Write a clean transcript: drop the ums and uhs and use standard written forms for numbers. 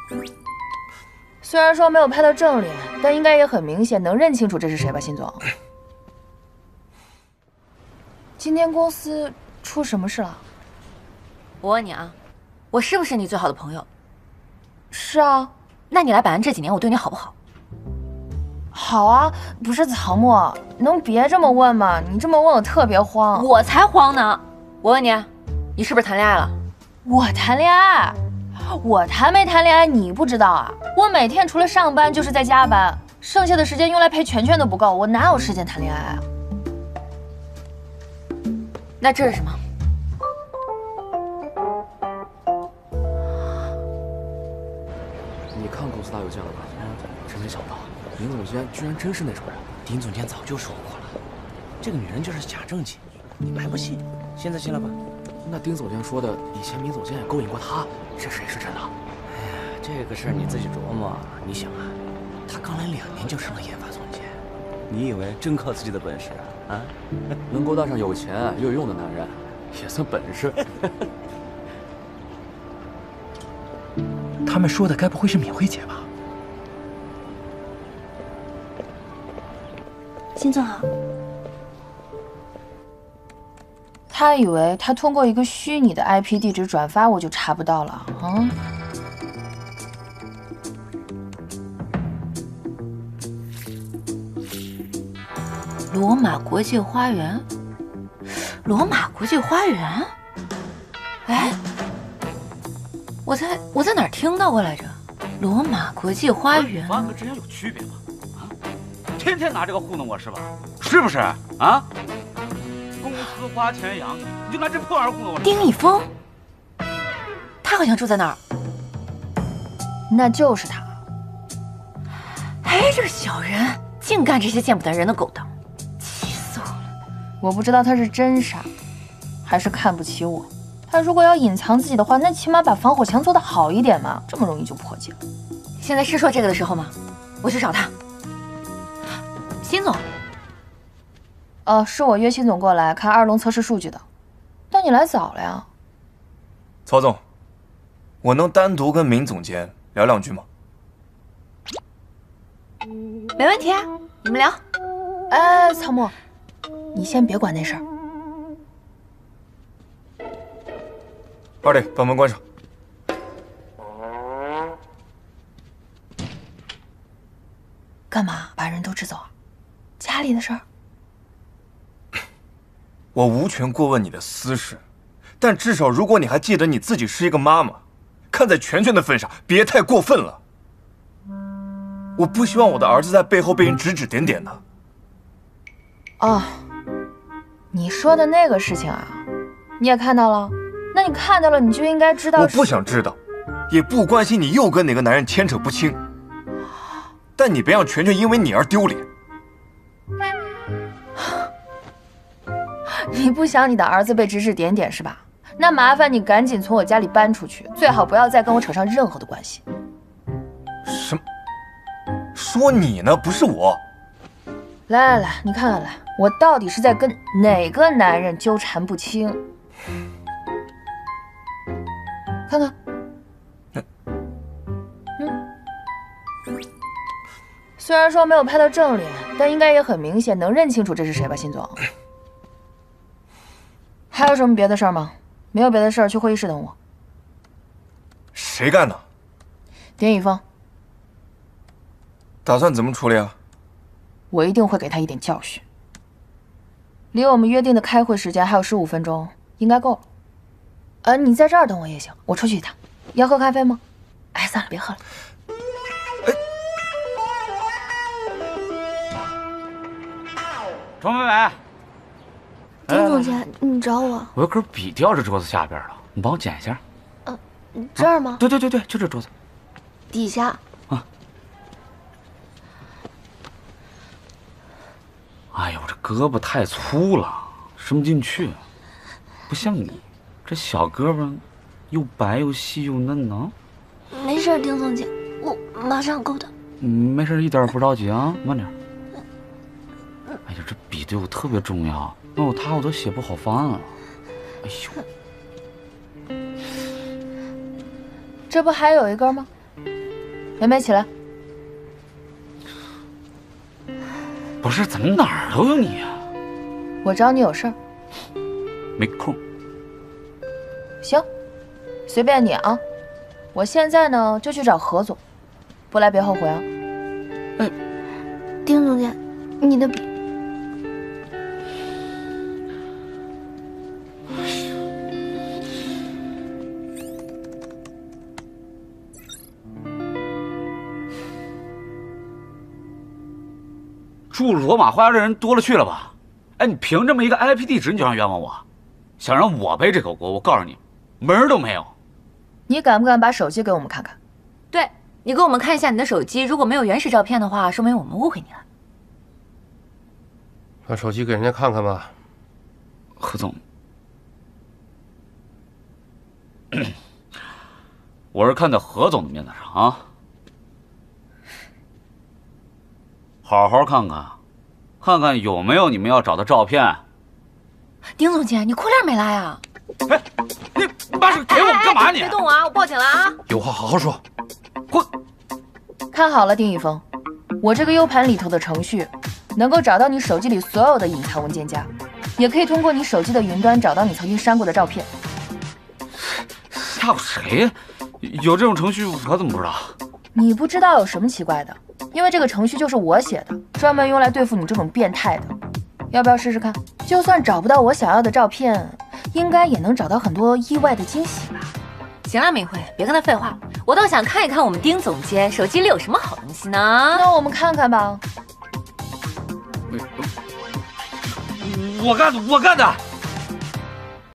虽然说没有拍到正脸，但应该也很明显，能认清楚这是谁吧，辛总？今天公司出什么事了？ 我问你啊，我是不是你最好的朋友？ 是啊。 那你来百安这几年，我对你好不好？ 好啊，不是曹沫，能别这么问吗？你这么问我特别慌。 我才慌呢！我问你，你是不是谈恋爱了？ 我谈恋爱？我谈没谈恋爱你不知道啊？我每天除了上班就是在加班，剩下的时间用来陪全全都不够，我哪有时间谈恋爱啊？ 那这是什么？ 你看公司大邮件了吧？真没想到，林总监居然真是那种人。 丁总监早就说过了，这个女人就是假正经，你们还不信？现在信了吧？ 那丁总监说的，以前明总监也勾引过他，这谁是真的？ 哎呀，这个事儿你自己琢磨。你想啊，他刚来2年就升了研发总监，你以为真靠自己的本事啊？ 能勾搭上有钱又有用的男人，也算本事。 他们说的该不会是敏慧姐吧？ 辛总好。 他以为他通过一个虚拟的 IP 地址转发我就查不到了啊？ 罗马国际花园，罗马国际花园。哎，我在哪儿听到过来着？罗马国际花园。 发和之前有区别吗？啊，天天拿这个糊弄我是吧？是不是啊？公司花钱养你，你就拿这破玩意儿糊弄我。 丁一峰，他好像住在那儿。 那就是他。 哎，这个小人净干这些见不得人的勾当，气死我了！ 我不知道他是真傻，还是看不起我。他如果要隐藏自己的话，那起码把防火墙做得好一点嘛，这么容易就破解了。 现在是说这个的时候吗？我去找他。辛总。 是我约辛总过来看2龙测试数据的，但你来早了呀。 曹总，我能单独跟明总监聊2句吗？ 没问题啊，你们聊。 哎，曹沫，你先别管那事儿。 二弟，把门关上。 干嘛把人都支走啊？家里的事儿。 我无权过问你的私事，但至少如果你还记得你自己是一个妈妈，看在全全的份上，别太过分了。我不希望我的儿子在背后被人指指点点的。 哦，你说的那个事情啊，你也看到了？那你看到了，你就应该知道。 我不想知道，也不关心你又跟哪个男人牵扯不清。但你别让全全因为你而丢脸。 你不想你的儿子被指指点点是吧？那麻烦你赶紧从我家里搬出去，最好不要再跟我扯上任何的关系。 什么？说你呢，不是我。 来，你看看来，我到底是在跟哪个男人纠缠不清？看看。虽然说没有拍到正脸，但应该也很明显，能认清楚这是谁吧，辛总？还有什么别的事儿吗？没有别的事儿，去会议室等我。 谁干的？ 丁一峰。 打算怎么处理啊？ 我一定会给他一点教训。离我们约定的开会时间还有15分钟，应该够了。你在这儿等我也行，我出去一趟。要喝咖啡吗？哎，算了，别喝了。 钟美美， 丁总监，你找我？ 我有根笔掉这桌子下边了，你帮我捡一下。 这儿吗？ 对，就这桌子底下。 啊。哎呦，我这胳膊太粗了，伸不进去，不像你，这小胳膊又白又细又嫩呢。 没事，丁总监，我马上够的。 没事，一点也不着急啊，慢点。哎呀，这笔对我特别重要，没有它我都写不好方案了。哎呦， 这不还有一根吗？ 梅梅起来。 不是，怎么哪儿都有你啊？ 我找你有事儿。 没空。 行，随便你啊。我现在呢就去找何总，不来别后悔啊。 丁总监，你的笔。 住罗马花园的人多了去了吧？哎，你凭这么一个 IP 地址你就想冤枉我，想让我背这口锅？我告诉你，门儿都没有。 你敢不敢把手机给我们看看？ 对，你给我们看一下你的手机，如果没有原始照片的话，说明我们误会你了。 把手机给人家看看吧。 何总，我是看在何总的面子上啊。好好看看，看看有没有你们要找的照片。 丁总监，你裤链没拉呀？ 哎，你把手给我干嘛你？ 别动我啊！我报警了啊！ 有话好好说。 滚！ 看好了，丁一峰，我这个 U 盘里头的程序能够找到你手机里所有的隐藏文件夹，也可以通过你手机的云端找到你曾经删过的照片。 吓唬谁呀？有这种程序我怎么不知道？ 你不知道有什么奇怪的？因为这个程序就是我写的，专门用来对付你这种变态的。要不要试试看？就算找不到我想要的照片，应该也能找到很多意外的惊喜吧。 行了，明慧，别跟他废话，我倒想看一看我们丁总监手机里有什么好东西呢。 那我们看看吧。 我干的。